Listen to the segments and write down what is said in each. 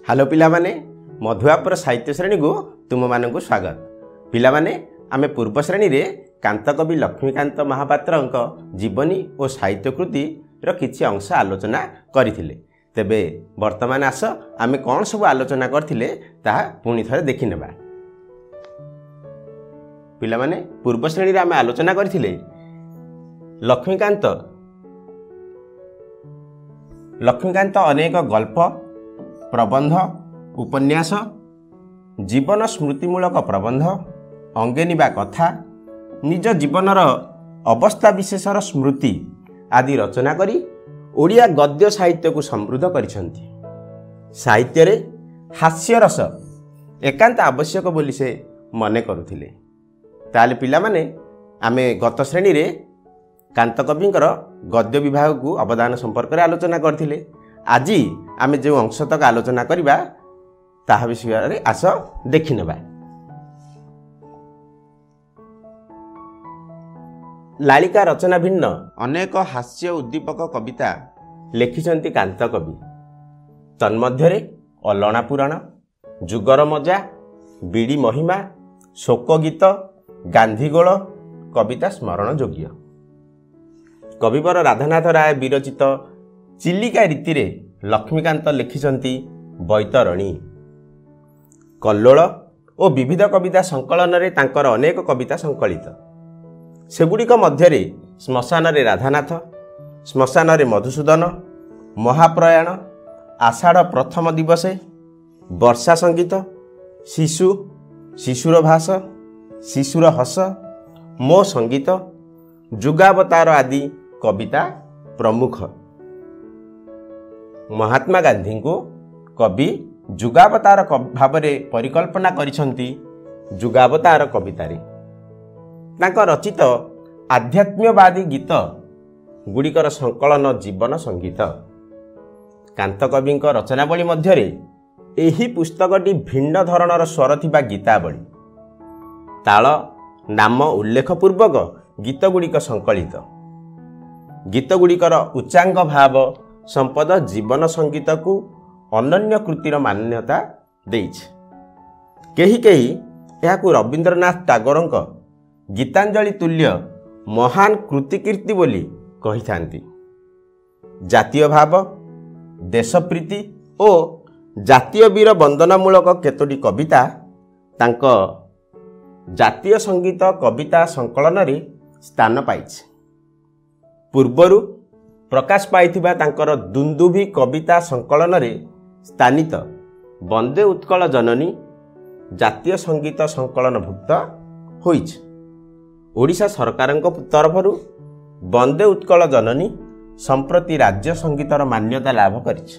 Hello पिला माने मधुआपुर साहित्य श्रेणी को तुम मानक स्वागत। पिला माने आमे पूर्व श्रेणी रे कांतकवि लक्ष्मीकांत महापात्र जीवनी और साहित्य कृति किछि अंश आलोचना करथिले। तेबे वर्तमान आस आमे कौन सब आलोचना करथिले ताहा पुणी थरे देखि नेबा। पिला माने पूर्व श्रेणी रे आमे आलोचना करथिले लक्ष्मीकांत अनेक गल्प, प्रबंध, उपन्यास, जीवन स्मृतिमूलक प्रबंध, अंगेनिबा कथा, निज जीवनर अवस्था विशेषर स्मृति आदि रचना करी ओडिया गद्य साहित्य को समृद्ध करिसंती। साहित्य रे हास्य रस एकांत आवश्यक बोली से मने करुथिले। ताले पिला माने आमे गत श्रेणी रे कांतकविंकर गद्य विभाग को अवदान संपर्क में आलोचना करथिले। आज आमे जो अंश तक आलोचना करिबा ताहा विषय रे आस देखि नेबा। लालिका रचना भिन्न अनेक हास्य उद्दीपक कविता लेखिछंती कांतकवि। तन्मध्यरे अलणा पुराण, जुगर मजा, बीड़ी महिमा, शोक गीत, गांधीगोल कविता स्मरण योग्य। कविवर राधानाथ राय विरचित चिलिका रीति रे लक्ष्मीकांत लिखिछंती बैतरणी। कल्लोळ और विविध कविता संकलन रे तांकर अनेक कविता संकलित। सेगुड़िक मध्यरे श्मशान रे राधानाथ, श्मशान रे मधुसूदन, महाप्रयाण, आषाढ़ प्रथम दिवसे, वर्षा संगीत, शिशु, शिशुर भाष, शिशुर हस, मो संगीत, जुगावतार आदि कविता प्रमुख। महात्मा गांधी को कवि जुगावतार भावरे परिकल्पना करिसंती जुगावतार कवितारे। तांका रचित आध्यात्म्यवादी गीत गुड़िकर संकलन जीवन संगीत। कांतकविंक रचनावली मध्यरे एही पुस्तकटी भिन्न धरणर स्वर थिबा गीतावली, ताल नाम उल्लेख पूर्वक गीत गुड़िक संकलित। गीत गुड़िकर उच्चांग भाव संपद जीवन संगीत को अनन्य कृतिर मान्यता देइछ। केही केही एहाकु रवींद्रनाथ टागोरंक गीतांजलि तुल्य महान कृतिकीर्ति बोली कहि थांती। जातीय भाव, देशप्रीति और जातीय वीर वंदनामूलक केतोटी कविता तांक जातीय संगीत कविता संकलन रे स्थान पाइछ। पूर्वरु प्रकाश पाइथिबा तांकर दुंदुभि कविता संकलन रे स्थानित वंदे उत्कल जननी जातीय संगीत संकलन भुक्त होइछ। ओडिशा सरकारक तरफरु वंदे उत्कल जननी संप्रति राज्य संगीतर मान्यता लाभ करिछ।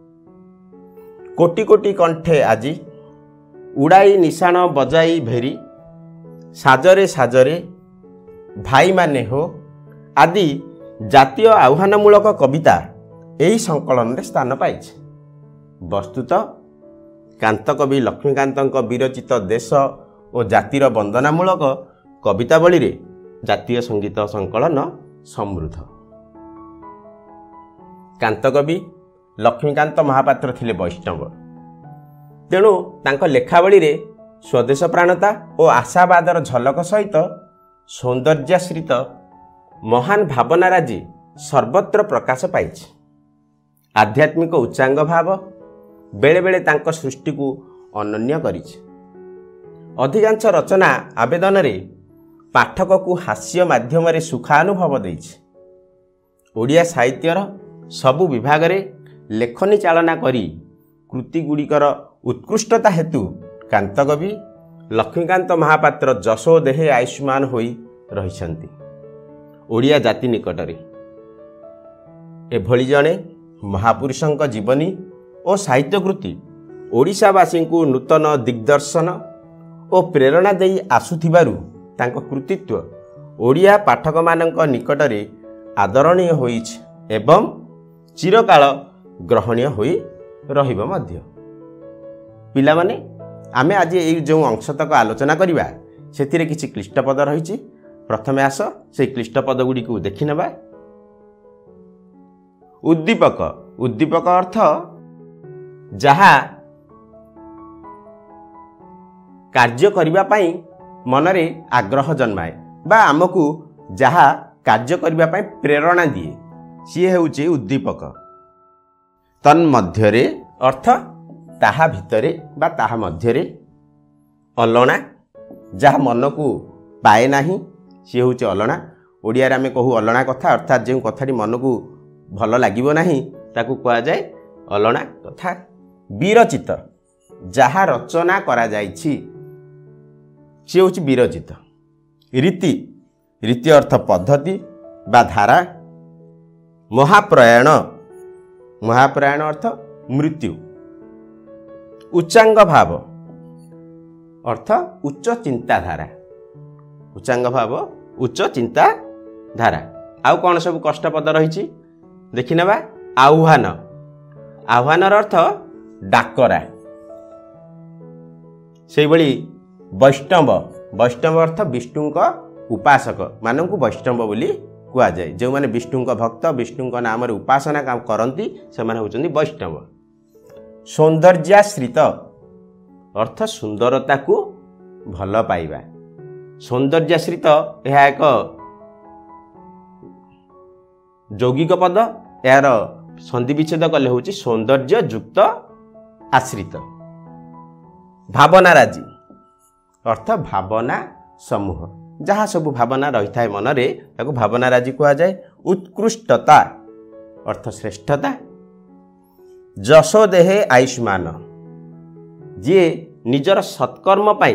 कोटि कोटि कंठे आजी उड़ाई निशाण बजाई भेरी, साजरे साजरे भाई माने हो आदि जातीय आह्वानमूलक कविता एही संकलन रे स्थान पाइछ। वस्तुत कांतकवि लक्ष्मीकांतक विरचित देश और जातिर वंदनामूलक कवितावली रे जातीय संगीत संकलन समृद्ध। कांतकवि लक्ष्मीकांत महापात्र थिले वैष्णव। तेणु तांक लेखावली रे स्वदेश प्राणता और आशावादर झलक सहित सौंदर्याश्रित महान भावनाराजी सर्वत्र प्रकाश पाइछ। आध्यात्मिक उच्चांग भाव बेले बेले तांक सृष्टि को अनन्य करिछ। अधिकांश रचना आवेदन रे पाठक को हास्य माध्यम रे सुखानुभव देइछ। ओडिया साहित्यर सबु विभाग रे लेखनी चालना करी कृति गुड़िकर उत्कृष्टता हेतु कांतकवि लक्ष्मीकांत महापात्र जशो देहे आयुष्मान होई रहिसंती। ओडिया जाति निकटरे एभली जणे महापुरुषंक जीवनी और साहित्य कृति ओडिशावासी को नूतन दिग्दर्शन और प्रेरणा देई आसुथिबारु तांक कृतित्व ओडिया पाठक मानक निकटरे आदरणीय होइछ एवं चिरकाल ग्रहणीय होई रहिबो मध्य। पिला माने आमे आज एई जो अंश तक आलोचना करिबा सेतिरे किछि क्लिष्ट पद रहिछि। प्रथमे आस से क्लिष्ट पद गुडी को देखि नेबा। उद्दीपक, उद्दीपक अर्थ जहा କାର୍ଯ୍ୟ କରିବା ପାଇଁ ମନରେ ଆଗ୍ରହ ଜନ୍ମାଏ ବା ଆମକୁ ଯାହା କାର୍ଯ୍ୟ କରିବା ପାଇଁ ପ୍ରେରଣା ଦିଏ ସିଏ ହେଉଛି ଉଦ୍ଦୀପକ। ତନ୍ମଧ୍ୟରେ ଅର୍ଥ ତାହା ଭିତରେ ବା ତାହା ମଧ୍ୟରେ, ଅଲଣା ଯାହା ମନକୁ ପାଏ ନାହିଁ ସିଏ ହେଉଛି ଅଲଣା। ଓଡ଼ିଆରେ ଆମେ କହୁ ଅଲଣା କଥା, ଅର୍ଥାତ୍ ଯେଉଁ କଥାଟି ମନକୁ ଭଲ ଲାଗିବ ନାହିଁ ତାକୁ କୁହାଯାଏ ଅଲଣା କଥା। ବିରଚିତ ଯାହା ରଚନା କରାଯାଇଛି ସିଏ ହେଉଛି ବିରଚିତ। ରୀତି, ରୀତି ଅର୍ଥ ପଦ୍ଧତି ବା ଧାରା। ମହାପ୍ରୟାଣ, ମହାପ୍ରୟାଣ ଅର୍ଥ ମୃତ୍ୟୁ। ଉଚ୍ଚାଙ୍ଗ ଭାବ ଅର୍ଥ ଉଚ୍ଚ ଚିନ୍ତାଧାରା, ଉଚ୍ଚାଙ୍ଗ ଭାବ ଉଚ୍ଚ ଚିନ୍ତାଧାରା। ଆଉ କ'ଣ ସବୁ କଷ୍ଟପଦ ରହିଛି ଦେଖିନେବା। ଆହ୍ୱାନ, ଆହ୍ୱାନର ଅର୍ଥ ଡାକରା। ସେଇଭଳି ବୈଷ୍ଣବ, ବୈଷ୍ଣବ ଅର୍ଥ ବିଷ୍ଣୁଙ୍କ ଉପାସକ ମାନଙ୍କୁ ବୈଷ୍ଣବ ବୋଲି କୁହାଯାଏ। ଯେଉଁମାନେ ବିଷ୍ଣୁଙ୍କ ଭକ୍ତ, ବିଷ୍ଣୁଙ୍କ ନାମରେ ଉପାସନା କରନ୍ତି ସେମାନେ ହେଉଛନ୍ତି ବୈଷ୍ଣବ। ସୌନ୍ଦର୍ଯ୍ୟାଶ୍ରିତ ଅର୍ଥ ସୁନ୍ଦରତାକୁ ଭଲ ପାଇବା। ସୌନ୍ଦର୍ଯ୍ୟାଶ୍ରିତ ଏହା ଏକ ଯୌଗିକ ପଦ, ଏହାର ସନ୍ଧି ବିଚ୍ଛେଦ କଲେ ହେଉଛି ସୌନ୍ଦର୍ଯ୍ୟ ଯୁକ୍ତ ଆଶ୍ରିତ। ଭାବନା ରାଜି ଅର୍ଥ ଭାବନା ସମୂହ, ଯାହା ସବୁ ଭାବନା ରହିଥାଏ ମନରେ ତାକୁ ଭାବନା ରାଜି କୁହାଯାଏ। ଉତ୍କୃଷ୍ଟତା ଅର୍ଥ ଶ୍ରେଷ୍ଠତା। ଯଶୋ ଦେହେ ଆୟୁଷ୍ମାନ, ଯିଏ ନିଜର ସତ୍କର୍ମ ପାଇଁ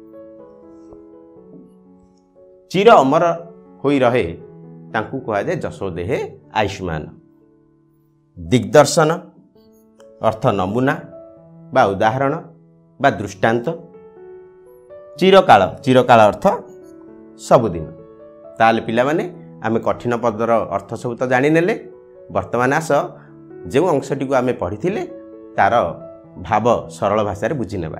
ଚିର ଅମର ହୋଇ ରହେ ତାଙ୍କୁ କୁହାଯାଏ ଯଶୋ ଦେହେ ଆୟୁଷ୍ମାନ। ଦିଗ୍ଦର୍ଶନ ଅର୍ଥ ନମୁନା ବା ଉଦାହରଣ ବା ଦୃଷ୍ଟାନ୍ତ। ଚିରକାଳ, ଚିରକାଳ ଅର୍ଥ ସବୁଦିନ। ତାହେଲେ ପିଲାମାନେ ଆମେ କଠିନ ପଦର ଅର୍ଥ ସବୁ ତ ଜାଣିନେଲେ। ବର୍ତ୍ତମାନ ଆସ ଯେଉଁ ଅଂଶଟିକୁ ଆମେ ପଢ଼ିଥିଲେ ତାର ଭାବ ସରଳ ଭାଷାରେ ବୁଝିନେବା।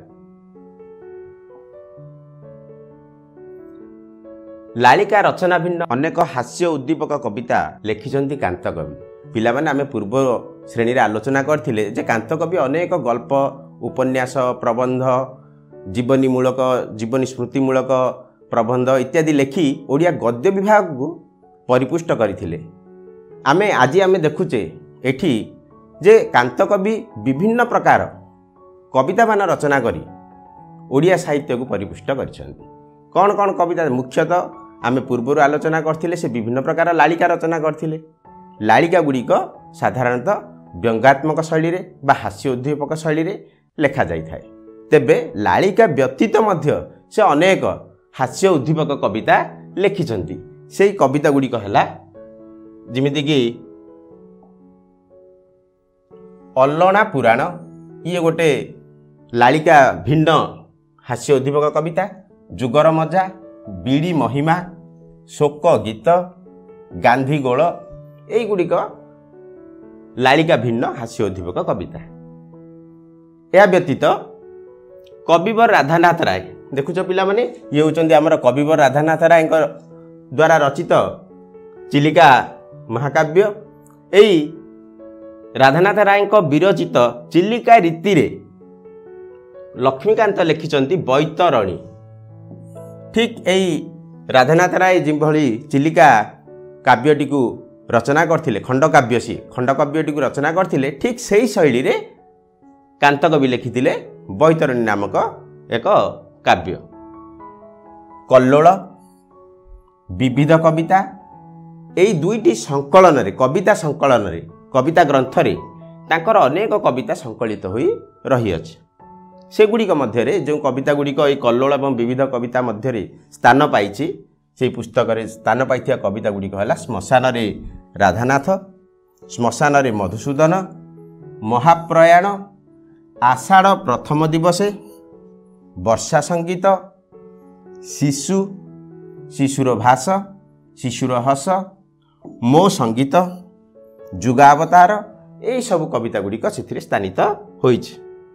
ଲାଳିକା ରଚନା ଭିନ୍ନ ଅନେକ ହାସ୍ୟ ଉଦ୍ଦୀପକ କବିତା ଲେଖିଛନ୍ତି କାନ୍ତକବି। ପିଲାମାନେ ଆମେ ପୂର୍ବ ଶ୍ରେଣୀରେ ଆଲୋଚନା କରିଥିଲେ ଯେ କାନ୍ତକବି ଅନେକ ଗଳ୍ପ, ଉପନ୍ୟାସ, ପ୍ରବନ୍ଧ, ଜୀବନୀମୂଳକ, ଜୀବନୀ ସ୍ମୃତିମୂଳକ ପ୍ରବନ୍ଧ ଇତ୍ୟାଦି ଲେଖି ଓଡ଼ିଆ ଗଦ୍ୟ ବିଭାଗକୁ ପରିପୁଷ୍ଟ କରିଥିଲେ। ଆଜି ଆମେ ଦେଖୁଛେ ଏଠି ଯେ କାନ୍ତକବି ବିଭିନ୍ନ ପ୍ରକାର କବିତାମାନ ରଚନା କରି ଓଡ଼ିଆ ସାହିତ୍ୟକୁ ପରିପୁଷ୍ଟ କରିଛନ୍ତି। କ'ଣ କ'ଣ କବିତା? ମୁଖ୍ୟତଃ ଆମେ ପୂର୍ବରୁ ଆଲୋଚନା କରିଥିଲେ ସେ ବିଭିନ୍ନ ପ୍ରକାର ଲାଳିକା ରଚନା କରିଥିଲେ। ଲାଳିକା ଗୁଡ଼ିକ ସାଧାରଣତଃ ବ୍ୟଙ୍ଗାତ୍ମକ ଶୈଳୀରେ ବା ହାସ୍ୟ ଉଦ୍ଦୀପକ ଶୈଳୀରେ ଲେଖାଯାଇଥାଏ। ତେବେ ଲାଳିକା ବ୍ୟତୀତ ମଧ୍ୟ ସେ ଅନେକ ହାସ୍ୟ ଉଦ୍ଦୀପକ କବିତା ଲେଖିଛନ୍ତି। ସେଇ କବିତା ଗୁଡ଼ିକ ହେଲା ଯେମିତିକି ଅଲଣା ପୁରାଣ, ଇଏ ଗୋଟେ ଲାଳିକା ଭିନ୍ନ ହାସ୍ୟ ଉଦ୍ଦୀପକ କବିତା। ଯୁଗର ମଜା, ବିଡ଼ି ମହିମା, ଶୋକ ଗୀତ, ଗାନ୍ଧୀ ଗୋଳ, এইଗୁଡ଼ିକ ଲାଳିକା ଭିନ୍ନ ହାସ୍ୟ ଉଦ୍ଦୀପକ କବିତା। ଏହା ବ୍ୟତୀତ କବିବର ରାଧାନାଥ ରାୟ, ଦେଖୁଛ ପିଲାମାନେ, ଇଏ ହେଉଛନ୍ତି ଆମର କବିବର ରାଧାନାଥ ରାୟଙ୍କ ଦ୍ୱାରା ରଚିତ ଚିଲିକା ମହାକାବ୍ୟ। ଏଇ ରାଧାନାଥ ରାୟଙ୍କ ବିରଚିତ ଚିଲିକା ରୀତିରେ ଲକ୍ଷ୍ମୀକାନ୍ତ ଲେଖିଛନ୍ତି ବୈତରଣୀ। ଠିକ୍ ଏଇ ରାଧାନାଥ ରାୟ ଯେଭଳି ଚିଲିକା କାବ୍ୟଟିକୁ ରଚନା କରିଥିଲେ, ଖଣ୍ଡକାବ୍ୟ, ସିଏ ଖଣ୍ଡକାବ୍ୟଟିକୁ ରଚନା କରିଥିଲେ, ଠିକ୍ ସେହି ଶୈଳୀରେ କାନ୍ତକବି ଲେଖିଥିଲେ ବୈତରଣୀ ନାମକ ଏକ କାବ୍ୟ। କଲ୍ଲୋଳ, ବିବିଧ କବିତା, ଏଇ ଦୁଇଟି ସଂକଳନରେ, କବିତା ସଂକଳନରେ, କବିତା ଗ୍ରନ୍ଥରେ ତାଙ୍କର ଅନେକ କବିତା ସଂକଳିତ ହୋଇ ରହିଅଛି। ସେଗୁଡ଼ିକ ମଧ୍ୟରେ ଯେଉଁ କବିତା ଗୁଡ଼ିକ ଏଇ କଲ୍ଲୋଳ ଏବଂ ବିବିଧ କବିତା ମଧ୍ୟରେ ସ୍ଥାନ ପାଇଛି, ସେହି ପୁସ୍ତକରେ ସ୍ଥାନ ପାଇଥିବା କବିତା ଗୁଡ଼ିକ ହେଲା ଶ୍ମଶାନରେ ରାଧାନାଥ, ଶ୍ମଶାନରେ ମଧୁସୂଦନ, ମହାପ୍ରୟାଣ, ଆଷାଢ଼ ପ୍ରଥମ ଦିବସେ, ବର୍ଷା ସଙ୍ଗୀତ, ଶିଶୁ, ଶିଶୁର ଭାଷ, ଶିଶୁର ହସ, ମୋ ସଙ୍ଗୀତ, ଯୁଗାବତାର, ଏହିସବୁ କବିତା ଗୁଡ଼ିକ ସେଥିରେ ସ୍ଥାନିତ ହୋଇଛି।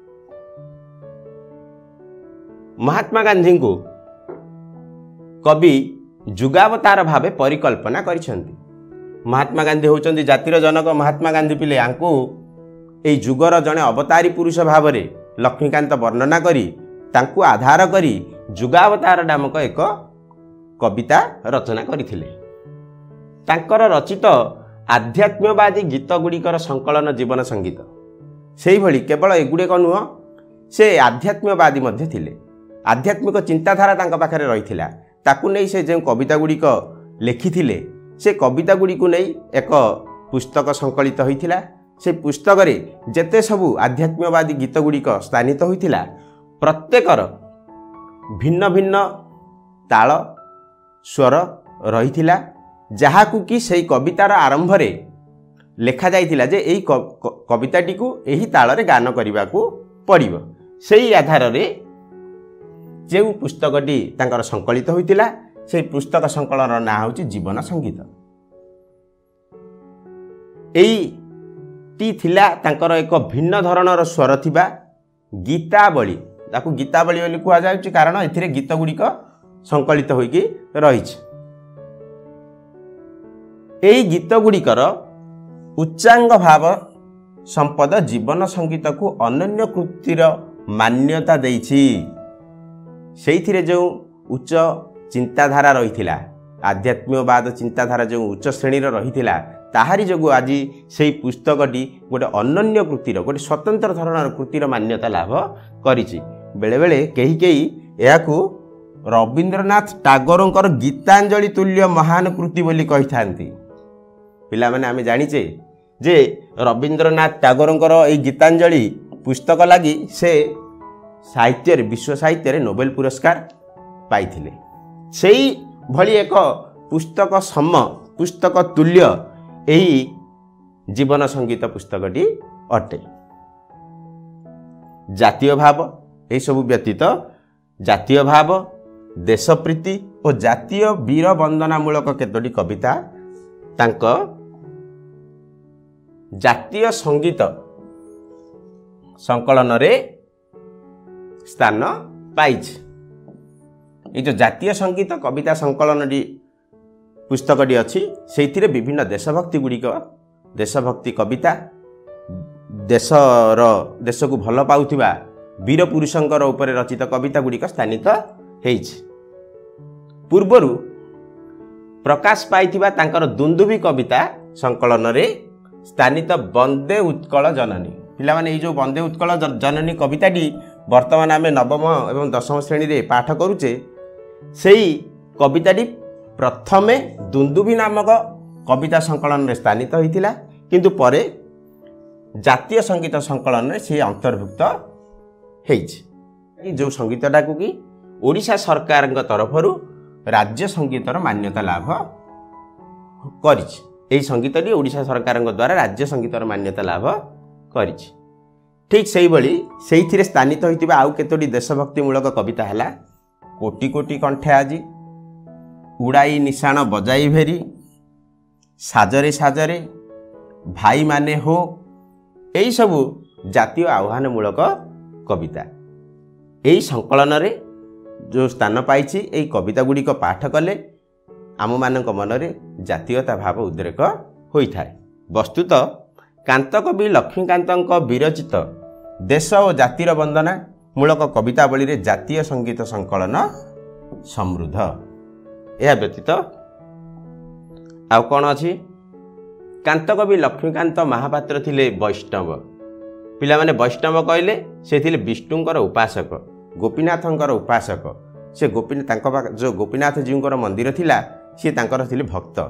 ମହାତ୍ମା ଗାନ୍ଧୀଙ୍କୁ କବି ଯୁଗାବତାର ଭାବେ ପରିକଳ୍ପନା କରିଛନ୍ତି। ମହାତ୍ମା ଗାନ୍ଧୀ ହେଉଛନ୍ତି ଜାତିର ଜନକ ମହାତ୍ମା ଗାନ୍ଧୀ ପିଲେ, ୟାଙ୍କୁ ଏହି ଯୁଗର ଜଣେ ଅବତାରୀ ପୁରୁଷ ଭାବରେ ଲକ୍ଷ୍ମୀକାନ୍ତ ବର୍ଣ୍ଣନା କରି तांकु आधार करी जुगावतार नामक एक कविता रचना करथिले। तांकर रचित आध्यात्म्यवादी गीत गुड़िकर संकलन जीवन संगीत से भली केवल एगुड़ेक नुह, से आध्यात्म्यवादी मध्य थिले। आध्यात्मिक चिंताधारा तांका पाखरे रहिथिला। ताकु नै से जे कविता गुड़िक लेखिथिले से कविता गुड़िक नै एक पुस्तक संकलित होइथिला। से पुस्तक रे जेते सबु आध्यात्म्यवादी गीत गुड़िक स्थानित होइथिला प्रत्येकर भिन्न भिन्न ताल स्वर रहिथिला, जहाकु कि सेई कवितार आरंभ रे लेखा जाइथिला जे एई कविताटी को एही ताल रे गान करिबाकू पड़िबो। सेई आधार रे जे पुस्तकटी तांकर संकलित होइथिला सेई पुस्तक संकलन ना होची जीवन संगीत। एई थिला तांकर एक भिन्न धरणर स्वर थिबा गीतावली। ताकू गीतावली बोली कुआ जाउची कारण एथिरे गीत गुड़िक संकलित होइकी रहिछि। एई गीत गुड़िकर उच्चांग भाव संपद जीवन संगीत को अनन्य कृतिर मान्यता देइछि। सेइथिरे जो उच्च चिंताधारा रहिथिला, आध्यात्म्यवाद चिंताधारा जो उच्च श्रेणी रहिथिला ताहारी जोगु आज सेई पुस्तकटी गोटे अनन्य कृतिर गोटे स्वतंत्र धरणर कृतिर मान्यता लाभ करिछि। बेले बेले केही केही एहाकू रवींद्रनाथ टागोरंकर गीतांजलि तुल्य महान कृति बोली कहि थांती। पिला माने आमे जानिचे जे रवींद्रनाथ टागोरंकर ए गीतांजलि पुस्तक लागि से साहित्य विश्व साहित्य रे नोबेल पुरस्कार पाइथिले। सेई भली एक पुस्तक तुल्य एही जीवन संगीत पुस्तकटी अटे। जातीय भाव एही सबु व्यतीत जातीय भाव, देशप्रीति और जातीय वीर वंदनामूलक केतोटी कविता तांक जातीय संगीत संकलन रे स्थान पाइछि। ये जो जातीय संगीत कविता संकलन पुस्तकटी अच्छी से विभिन्न देशभक्ति गुड़िक देशभक्ति कविता देश को भल पाउथिबा वीर पुरुषंकर उपरे रचित कविता गुड़िक स्थानित होइछि। पूर्वरु प्रकाश पाइथिबा तांकर दुंदुभी कविता संकलन रे स्थानित वंदे उत्कल जननी। पिला माने जो वंदे उत्कल जननी कविताटी वर्तमान आमे नवम एवं दशम श्रेणी रे पाठ करूचे, सेई कविताटी प्रथमे दुंदुभी नामक कविता संकलन रे स्थानित होइथिला, किंतु परे जातीय संगीत संकलन रे से अंतर्भुक्त होइछि। जो संगीतटा को कि ओडिशा सरकार तरफरु राज्य संगीतर मान्यता लाभ करिछि। एही संगीतटी ओडिशा सरकार द्वारा राज्य संगीतर मान्यता लाभ करिछि। ठीक सेही भली सेहिथिरे स्थानित होइतिबा आउ केतोटी देशभक्ति मूलक कविता हैला कोटि कोटि कंठे आजी, उड़ाई निशाण बजाई भेरी, साजरे साजरे, भाई माने हो, एही सबु जातीय आह्वान मूलक कविता। एही संकलन रे जो स्थान पाइछि एही कविता गुड़िक पाठ कले आम मानक मनरे जातीयता भाव उद्रेक होइथाय। वस्तुत कांतकवि लक्ष्मीकांतक विरचित देश और जातिर वंदना मूलक कवितावली रे जातीय संगीत संकलन समृद्ध। यह व्यतीत आउ कौन अच्छी? कांतकवि लक्ष्मीकांत महापात्र थिले वैष्णव। पिला माने वैष्णव कहले से थिले विष्णुंकर उपासक, गोपीनाथंकर उपासक। से जो गोपीनाथ जीउंकर मंदिर थिला सी तांकर थिले भक्त,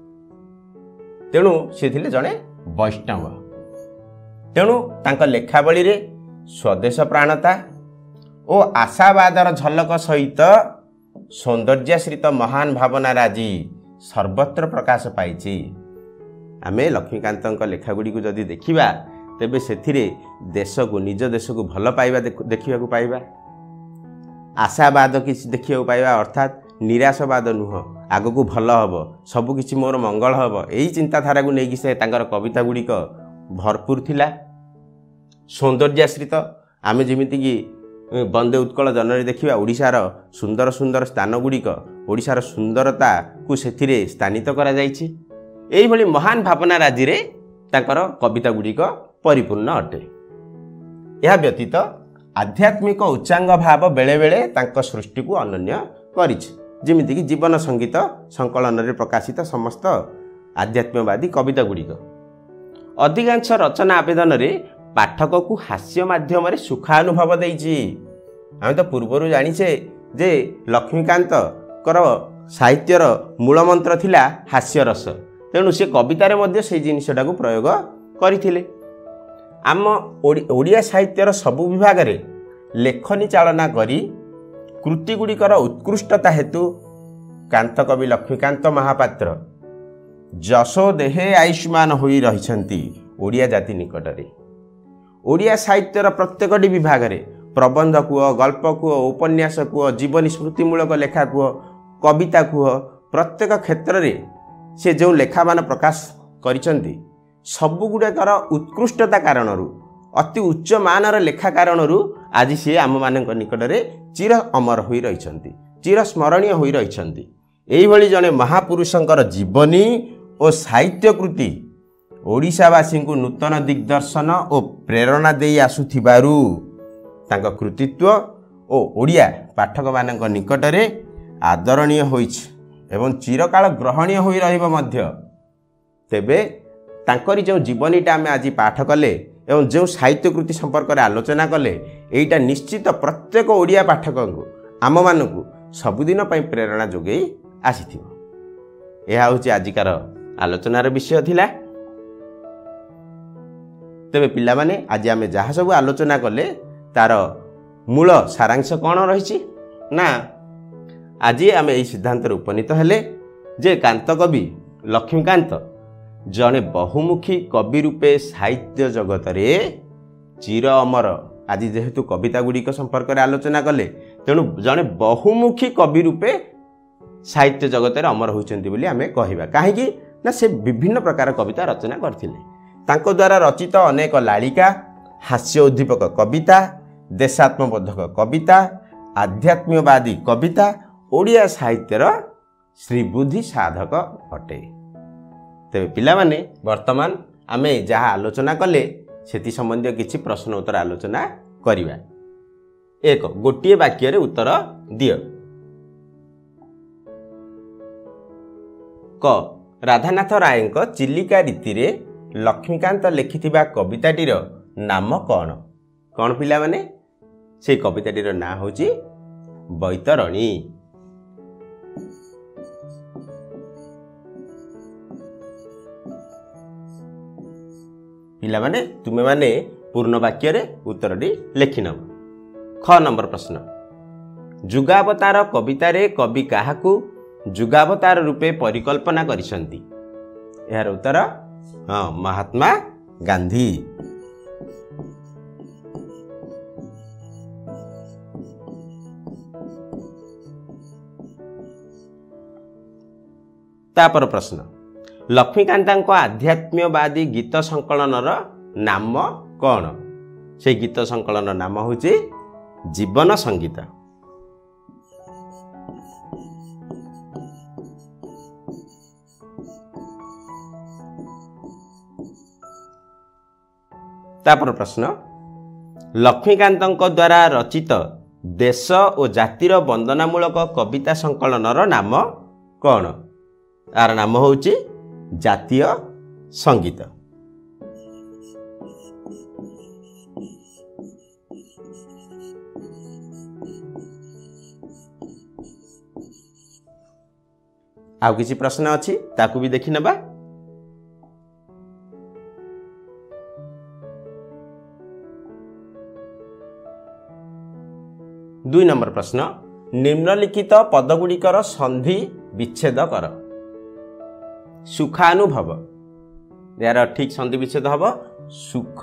तेणु से थिले जड़े वैष्णव। तेणु तांक लेखावली रे स्वदेश प्राणता और आशावादर झलक सहित सौंदर्याश्रित महान भावना राजी सर्वत्र प्रकाश पाइछि। आमे लक्ष्मीकांतक लेखागुड़ी को जदि देखिबा तेबे सेथिरे देश को निज देश को भल पाइबा देखिबा को पाइबा, आशावाद किसी देखिबा को पाइबा, अर्थात निराशवाद नुह, आग को भल हबो, सब किछि मोर मंगल हबो, एही चिंताधारा को नेकी से तांकर कविता गुड़िक भरपूर थिला। सौंदर्याश्रित आमे जेमिति कि वंदे उत्कल जननी देखिबा ओडिशार सुंदर सुंदर स्थान गुड़िक ओडिशार सुंदरता को सेथिरे स्थानित करा जाइछि। एही भली महान भावना राजी रे तांकर कविता गुड़िक परिपूर्ण अटे। यह व्यतीत आध्यात्मिक उच्चांग भाव बेले बेले तांको सृष्टि को अनन्य करिछि जेमिति कि जीवन संगीत संकलन रे प्रकाशित समस्त आध्यात्मवादी कविता गुड़िक अधिकांश रचना आवेदन रे पाठक को हास्य माध्यम रे सुखानुभव देइछि। आमे तो पूर्वरु जानिछे जे लक्ष्मीकांत कर साहित्यर मूल मंत्र थिला हास्य रस तेणु से कवितार मध्य से जिनसटा को प्रयोग करथिले। आम ओडिया साहित्यर सबु विभाग रे लेखनी चालना करी कृतिगुड़िकर उत्कृष्टता हेतु कांत कवि लक्ष्मीकांत महापात्र जशो देहे आयुष्मान होई रहिछंती ओडिया जाति निकटरे। ओडिया साहित्यर प्रत्येकटी विभाग रे प्रबंध कुह गल्प कुह उपन्यास कुह जीवनी स्मृतिमूलक लेखा कुह कविता कुह प्रत्येक क्षेत्र रे से जो लेखा मान प्रकाश करिसंती सबुगुड़ाकर उत्कृष्टता कारणरू अति उच्च मानर लेखा कारणरू आज सी आम मानक निकटरे चिर अमर होई रहिसंती चिर स्मरणीय होई रहिसंती। एही भली जने महापुरुषंकर जीवनी और साहित्य कृति ओडिशावासी को नूतन दिग्दर्शन और प्रेरणा देई आसुथिबारु तांका कृतित्व और ओडिया पाठक मानक निकटरे आदरणीय होइछ एवं चिरकाल ग्रहणीय होई रहिबो मध्य। तेबे तांकरी जो जीवनीटा आम आज पाठ कले एवं जो साहित्य कृति संपर्क में आलोचना कले एटा निश्चित प्रत्येक ओडिया पाठक को आम मानकु सबुदिन पई प्रेरणा जोगई आसीथिबो। यह होची आजिकार आलोचनार विषय थिला। तेबे पिला माने आज आम जहाँ सब आलोचना कले तार मूल सारांश कौन रही ना आज आम यही सिद्धांत उपनीत हेले जे कांत कवि लक्ष्मीकांत जड़े बहुमुखी कवि रूपे साहित्य जगत रे चिर अमर। आज जेहेतु कविता गुड़िक संपर्क में आलोचना कले तेणु जड़े बहुमुखी कवि रूपे साहित्य जगत रे अमर होइचंती बोली आमे कहिबा। काहेकि ना से विभिन्न प्रकार कविता रचना करथिले। तांको द्वारा रचित अनेक लालिका हास्य उद्दीपक कविता देशात्मबोधक कविता आध्यात्म्यवादी कविता ओडिया साहित्यर श्रीबुद्धि साधक अटे। तेरे पिला माने वर्तमान आमे जहाँ आलोचना कले सेति संबंधी किछि प्रश्न उत्तर आलोचना करिवा। एक गोटिए वाक्य रे उत्तर दियो। क राधानाथ रायଙ୍କ चिलिका रीति रे लक्ष्मीकांत लिखिथिबा कविताटीर नाम कौन? कौन पिला माने से कविताटीर नाम होची बैतरणी। पिला माने तुमे माने पूर्ण वाक्य रे उत्तरटी लिखि नब। ख नंबर प्रश्न जुगावतार कविता रे कवि काहाकू जुगावतार रूपे परिकल्पना करिसंती? यार उत्तर हाँ महात्मा गांधी। तापर प्रश्न लक्ष्मीकांत आध्यात्म्यवादी गीत संकलनर नाम कौन? से गीत संकलन नाम होची जीवन संगीत। तापर प्रश्न लक्ष्मीकांत द्वारा रचित देश और जातिर वंदनामूलक कविता संकलनर नाम कौन? यार नाम होची जातीय संगीत। आउ किछि प्रश्न अछि ताकू भी देखि नबा। दुई नंबर प्रश्न निम्नलिखित पदगुड़िकर संधि विच्छेद कर। सुखानुभव यार ठीक संधि विच्छेद हब सुख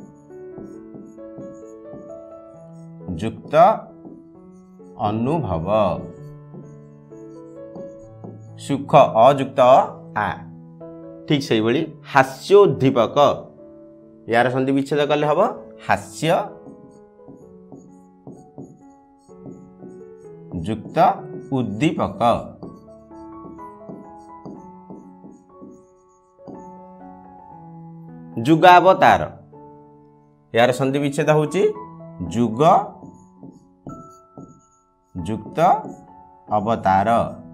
युक्त अनुभव सुख अयुक्त आ ठीक से भली हास्योद्दीपक यार संधि विच्छेद कले हब हास्य युक्त उद्दीपक। जुगावतार यार संधि विच्छेद होची ଯୁଗ ଯୁକ୍ତ ଅବତାର।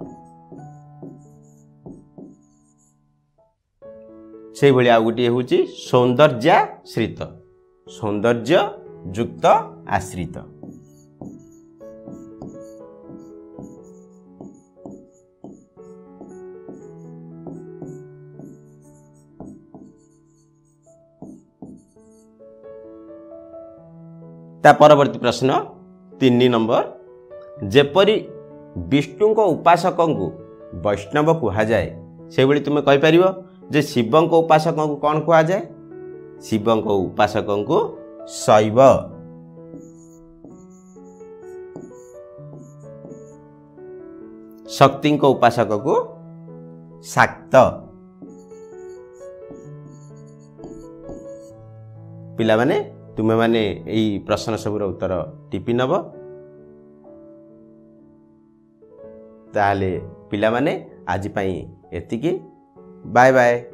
ସେଇଭଳି ଆଉ ଗୋଟିଏ ହେଉଛି ସୌନ୍ଦର୍ଯ୍ୟାଶ୍ରିତ, ସୌନ୍ଦର୍ଯ୍ୟ ଯୁକ୍ତ ଆଶ୍ରିତ। ता परवर्ती प्रश्न 3 नंबर, जेपरी विष्णु उपासक को वैष्णव कहा जाए से भली तुम कहि परिबो जे शिव को उपासक को कौन कहा जाए? शिव को उपासक को शैव, शक्ति को उपासक को शाक्त। पिला माने तुमे माने यही प्रश्न सबूर उत्तर टिपि नब। ताले पिला माने आज पाई एतिकी। Bye bye.